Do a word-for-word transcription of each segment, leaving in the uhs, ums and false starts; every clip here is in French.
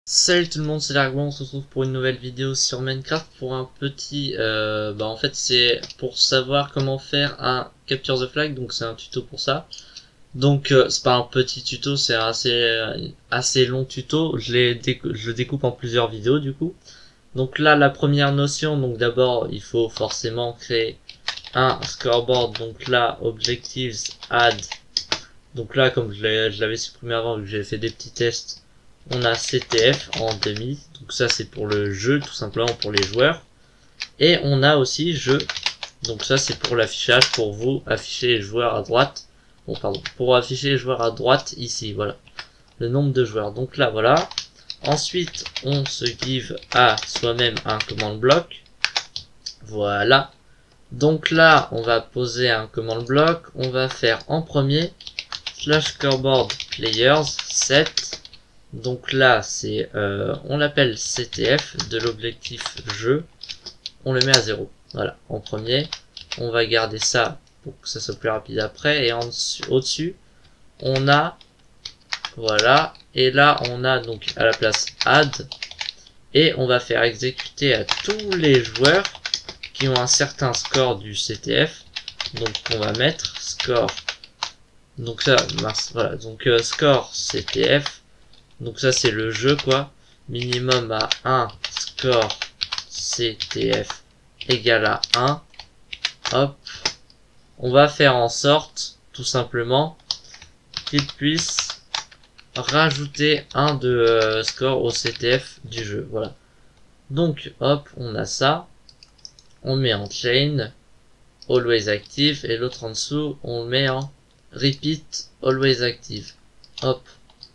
Salut tout le monde, c'est Largon, on se retrouve pour une nouvelle vidéo sur Minecraft pour un petit, euh, bah en fait c'est pour savoir comment faire un Capture the Flag, donc c'est un tuto pour ça. Donc euh, c'est pas un petit tuto, c'est un assez, assez long tuto, je, les décou je le découpe en plusieurs vidéos du coup. Donc là la première notion, donc d'abord il faut forcément créer un scoreboard, donc là Objectives Add, donc là comme je l'avais supprimé avant vu que j'avais fait des petits tests. On a C T F en demi, donc ça c'est pour le jeu, tout simplement pour les joueurs. Et on a aussi jeu, donc ça c'est pour l'affichage, pour vous afficher les joueurs à droite. Bon pardon, pour afficher les joueurs à droite ici, voilà, le nombre de joueurs. Donc là voilà. Ensuite on se give à soi-même un command block. Voilà. Donc là on va poser un command block, on va faire en premier slash scoreboard players set. Donc là, c'est, euh, on l'appelle C T F de l'objectif jeu. On le met à zéro. Voilà, en premier. On va garder ça pour que ça soit plus rapide après. Et en au-dessus, on a, voilà. Et là, on a donc à la place add. Et on va faire exécuter à tous les joueurs qui ont un certain score du C T F. Donc on va mettre score. Donc ça, mince, voilà. Donc euh, score C T F. Donc ça c'est le jeu quoi, minimum à un score C T F égale à un, hop, on va faire en sorte tout simplement qu'il puisse rajouter un de euh, score au C T F du jeu, voilà. Donc hop, on a ça, on met en chain, always active, et l'autre en dessous, on met en repeat always active, hop.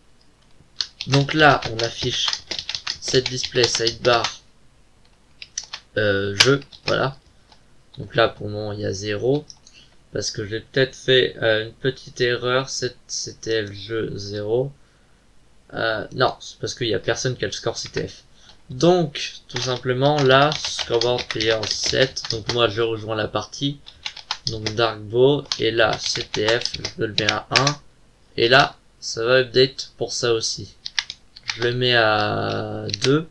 Donc là, on affiche cette display sidebar euh, jeu, voilà. Donc là, pour le moment, il y a zéro. Parce que j'ai peut-être fait euh, une petite erreur, c'était le jeu zéro. Euh, non, c'est parce qu'il n'y a personne qui a le score C T F. Donc, tout simplement, là, scoreboard player sept. Donc moi, je rejoins la partie. Donc Darkbow, et là, C T F, je le mets à un. Et là, ça va update pour ça aussi. Je le mets à deux,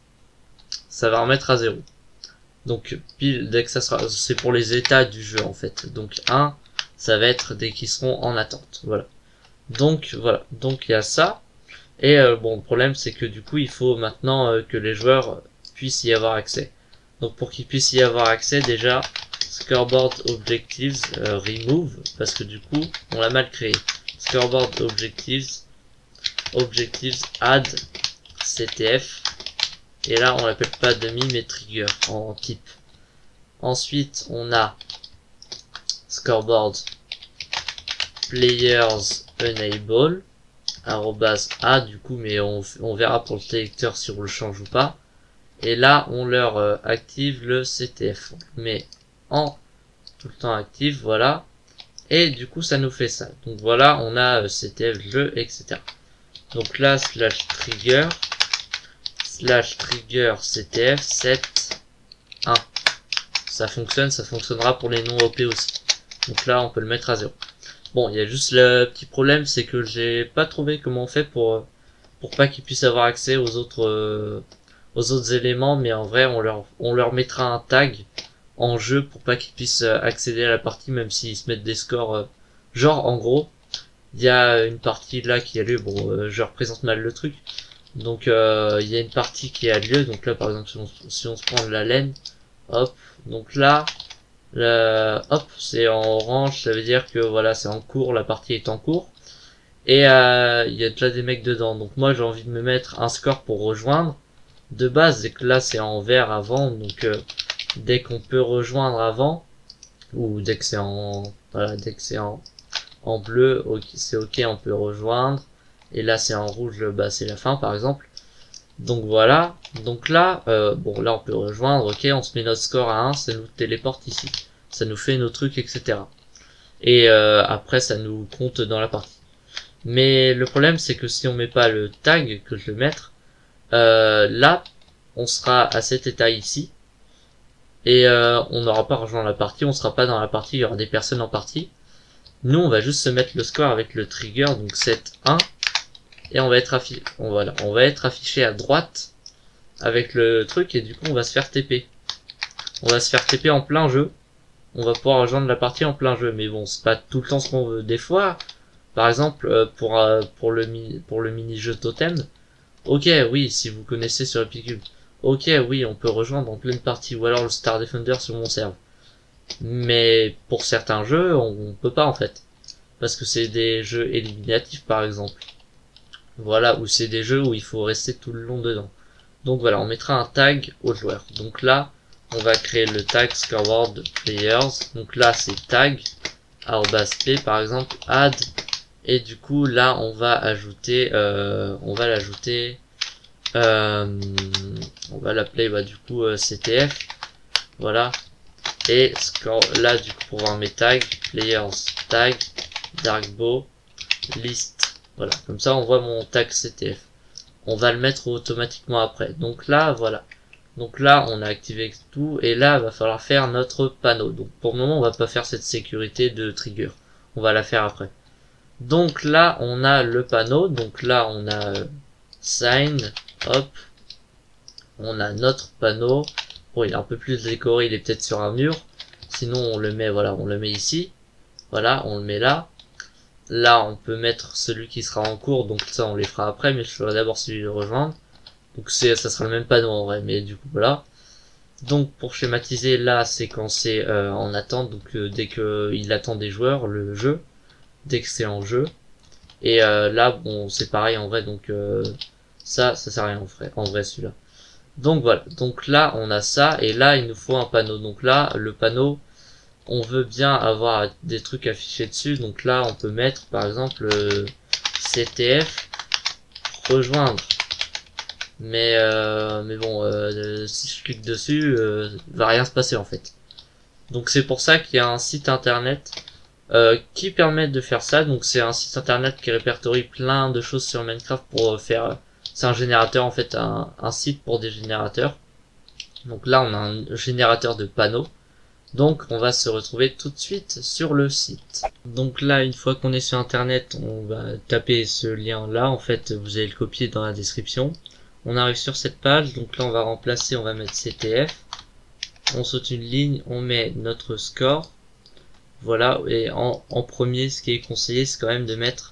ça va remettre à zéro. Donc pile dès que ça sera, c'est pour les états du jeu en fait. Donc un, ça va être dès qu'ils seront en attente. Voilà. Donc voilà. Donc il y a ça. Et euh, bon, le problème c'est que du coup il faut maintenant euh, que les joueurs puissent y avoir accès. Donc pour qu'ils puissent y avoir accès, déjà scoreboard objectives euh, remove, parce que du coup on l'a mal créé. Scoreboard objectives Objectives add C T F, et là on l'appelle pas demi mais trigger en type. Ensuite on a scoreboard players enable arrobas a du coup, mais on, on verra pour le sélecteur si on le change ou pas. Et là on leur euh, active le C T F, on le met en tout le temps actif, voilà. Et du coup ça nous fait ça. Donc voilà, on a euh, C T F jeu, etc. Donc là, slash trigger, slash trigger C T F sept un. Ça fonctionne, ça fonctionnera pour les non O P aussi. Donc là, on peut le mettre à zéro. Bon, il y a juste le petit problème, c'est que j'ai pas trouvé comment on fait pour pour pas qu'ils puissent avoir accès aux autres euh, aux autres éléments, mais en vrai, on leur on leur mettra un tag en jeu pour pas qu'ils puissent accéder à la partie, même s'ils se mettent des scores, euh, genre en gros. Il y a une partie là qui a lieu, bon euh, je représente mal le truc, donc euh, il y a une partie qui a lieu, donc là par exemple si on, si on se prend de la laine, hop, donc là, là hop, c'est en orange, ça veut dire que voilà c'est en cours, la partie est en cours, et euh, il y a déjà des mecs dedans, donc moi j'ai envie de me mettre un score pour rejoindre, de base, et que là c'est en vert avant, donc euh, dès qu'on peut rejoindre avant, ou dès que c'est en, voilà, dès que c'est en en bleu, okay, c'est ok, on peut rejoindre. Et là, c'est en rouge, bah c'est la fin, par exemple. Donc voilà. Donc là, euh, bon, là, on peut rejoindre. Ok, on se met notre score à un, ça nous téléporte ici. Ça nous fait nos trucs, et cetera. Et euh, après, ça nous compte dans la partie. Mais le problème, c'est que si on met pas le tag que je vais mettre, euh, là, on sera à cet état ici. Et euh, on n'aura pas rejoint la partie, on sera pas dans la partie, il y aura des personnes en partie. Nous, on va juste se mettre le score avec le trigger, donc sept un. et on va être affiché, on, voilà, on va être affiché à droite avec le truc, et du coup on va se faire T P. On va se faire T P en plein jeu. On va pouvoir rejoindre la partie en plein jeu, mais bon, c'est pas tout le temps ce qu'on veut. Des fois, par exemple, euh, pour euh, pour le mi pour le mini-jeu totem, ok, oui, si vous connaissez sur Epicube, ok, oui, on peut rejoindre en pleine partie, ou alors le Star Defender sur mon serve. Mais pour certains jeux, on, on peut pas en fait, parce que c'est des jeux éliminatifs par exemple. Voilà, ou c'est des jeux où il faut rester tout le long dedans. Donc voilà, on mettra un tag au joueur. Donc là, on va créer le tag scoreboard players. Donc là, c'est tag arobase p par exemple add, et du coup là on va ajouter, euh, on va l'ajouter, euh, on va l'appeler bah du coup euh, C T F, voilà. Et score, là du coup pour voir mes tags, players tag darkbow list, voilà, comme ça on voit mon tag C T F. On va le mettre automatiquement après. Donc là voilà. Donc là, on a activé tout, et là, il va falloir faire notre panneau. Donc pour le moment, on va pas faire cette sécurité de trigger. On va la faire après. Donc là, on a le panneau. Donc là, on a euh, sign, hop. On a notre panneau. Bon, il est un peu plus décoré, il est peut-être sur un mur. Sinon, on le met, voilà, on le met ici. Voilà, on le met là. Là, on peut mettre celui qui sera en cours. Donc ça, on les fera après, mais je ferai d'abord celui de rejoindre. Donc c'est, ça sera le même panneau en vrai, mais du coup voilà. Donc pour schématiser, là c'est quand c'est euh, en attente, donc euh, dès que il attend des joueurs, le jeu, dès que c'est en jeu. Et euh, là bon c'est pareil en vrai, donc euh, ça, ça sert à rien en vrai, en vrai celui-là. Donc voilà, donc là on a ça, et là il nous faut un panneau. Donc là le panneau, on veut bien avoir des trucs affichés dessus, donc là on peut mettre par exemple euh, C T F rejoindre. Mais euh, mais bon, euh, si je clique dessus, euh, va rien se passer en fait. Donc c'est pour ça qu'il y a un site internet euh, qui permet de faire ça. Donc c'est un site internet qui répertorie plein de choses sur Minecraft pour faire. C'est un générateur en fait, un, un site pour des générateurs. Donc là on a un générateur de panneaux. Donc on va se retrouver tout de suite sur le site. Donc là une fois qu'on est sur internet, on va taper ce lien là. En fait vous allez le copier dans la description. On arrive sur cette page, donc là on va remplacer, on va mettre C T F, on saute une ligne, on met notre score, voilà, et en, en premier ce qui est conseillé c'est quand même de mettre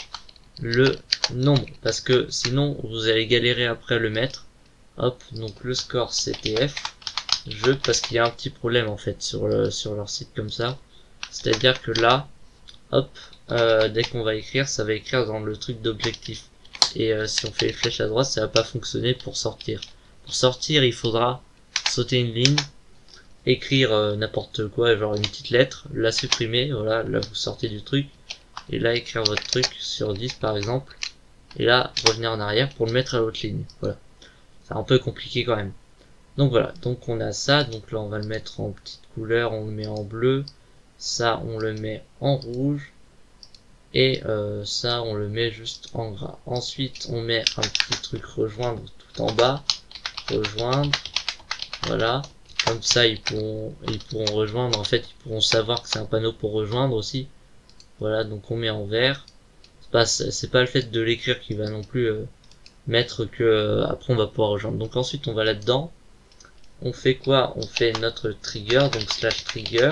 le nombre, parce que sinon vous allez galérer après à le mettre. Hop, donc le score C T F, je, parce qu'il y a un petit problème en fait sur, le, sur leur site comme ça, c'est à dire que là, hop, euh, dès qu'on va écrire, ça va écrire dans le truc d'objectif. Et euh, si on fait les flèches à droite, ça va pas fonctionner pour sortir. Pour sortir, il faudra sauter une ligne, écrire euh, n'importe quoi, genre une petite lettre, la supprimer, voilà, là vous sortez du truc, et là écrire votre truc sur dix par exemple, et là revenir en arrière pour le mettre à l'autre ligne, voilà. C'est un peu compliqué quand même. Donc voilà, donc on a ça, donc là on va le mettre en petite couleur, on le met en bleu, ça on le met en rouge, et euh, ça on le met juste en gras. Ensuite on met un petit truc rejoindre tout en bas, rejoindre, voilà, comme ça ils pourront ils pourront rejoindre, en fait ils pourront savoir que c'est un panneau pour rejoindre aussi. Voilà, donc on met en vert. C'est pas c'est pas le fait de l'écrire qui va non plus euh, mettre que euh, après on va pouvoir rejoindre. Donc ensuite on va là dedans, on fait quoi, on fait notre trigger, donc slash trigger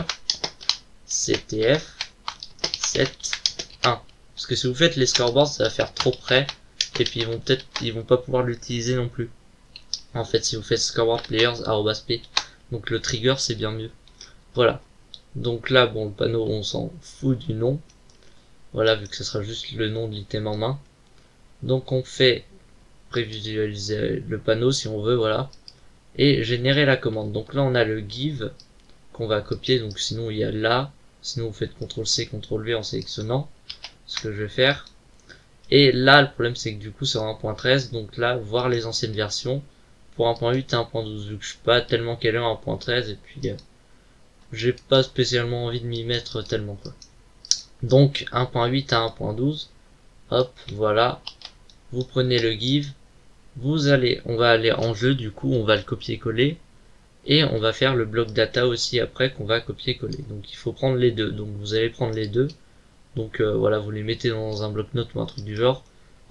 C T F sept un, parce que si vous faites les scoreboards ça va faire trop près, et puis ils vont peut-être ils vont pas pouvoir l'utiliser non plus. En fait si vous faites scoreboard players arobase p, donc le trigger c'est bien mieux. Voilà, donc là bon le panneau on s'en fout du nom, voilà, vu que ce sera juste le nom de l'item en main. Donc on fait prévisualiser le panneau si on veut, voilà, et générer la commande. Donc là on a le give qu'on va copier, donc sinon il y a là, sinon vous faites contrôle C, contrôle V en sélectionnant, ce que je vais faire. Et là le problème c'est que du coup c'est en un point treize, donc là voir les anciennes versions pour un point huit et un point douze, vu que je suis pas tellement calé en un point treize, et puis euh, j'ai pas spécialement envie de m'y mettre tellement quoi. Donc un point huit à un point douze, hop, voilà, vous prenez le give, vous allez, on va aller en jeu, du coup on va le copier-coller, et on va faire le bloc data aussi après qu'on va copier-coller. Donc il faut prendre les deux, donc vous allez prendre les deux, donc euh, voilà, vous les mettez dans un bloc-notes ou un truc du genre.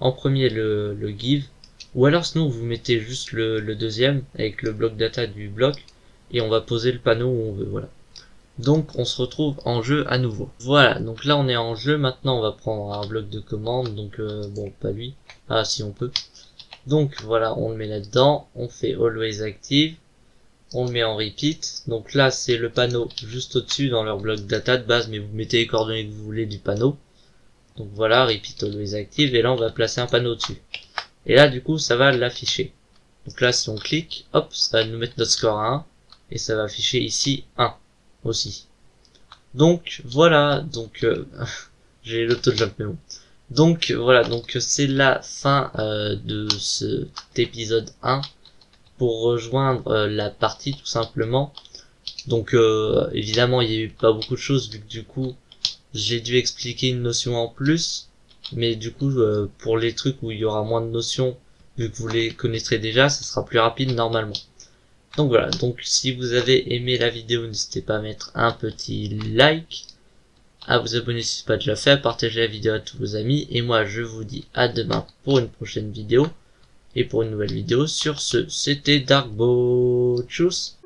en premier le, le give, ou alors sinon vous mettez juste le, le deuxième avec le bloc data du bloc, et on va poser le panneau où on veut, voilà. Donc on se retrouve en jeu à nouveau. Voilà, donc là on est en jeu, maintenant on va prendre un bloc de commande, donc euh, bon, pas lui, ah si on peut. Donc voilà, on le met là-dedans, on fait always active, on le met en repeat, donc là c'est le panneau juste au-dessus dans leur bloc data de base, mais vous mettez les coordonnées que vous voulez du panneau. Donc voilà, repeat always active, et là on va placer un panneau dessus. Et là du coup ça va l'afficher. Donc là si on clique, hop, ça va nous mettre notre score à un, et ça va afficher ici un aussi. Donc voilà, donc euh, j'ai l'auto-jump mais bon. Donc voilà, donc c'est la fin euh, de cet épisode un pour rejoindre euh, la partie tout simplement. Donc euh, évidemment il y a eu pas beaucoup de choses vu que du coup j'ai dû expliquer une notion en plus, mais du coup euh, pour les trucs où il y aura moins de notions, vu que vous les connaîtrez déjà, ça sera plus rapide normalement. Donc voilà, donc si vous avez aimé la vidéo, n'hésitez pas à mettre un petit like, à vous abonner si ce n'est pas déjà fait, à partager la vidéo à tous vos amis, et moi je vous dis à demain pour une prochaine vidéo, et pour une nouvelle vidéo. Sur ce, c'était Darkbo, tchuss.